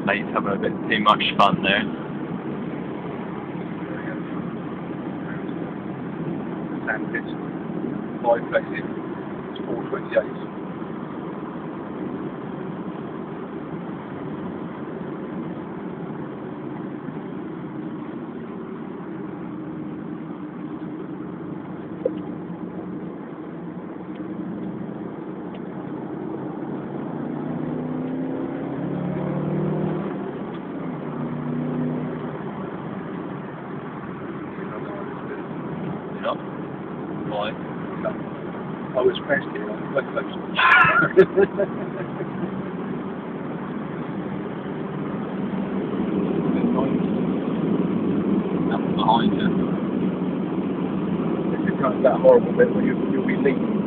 Mate's having a bit too much fun there. Sandpits, 5 places, it's 428. Yep. Why? I was pressed here on the web post. That's behind you. This is kind of that horrible bit where you'll be leaning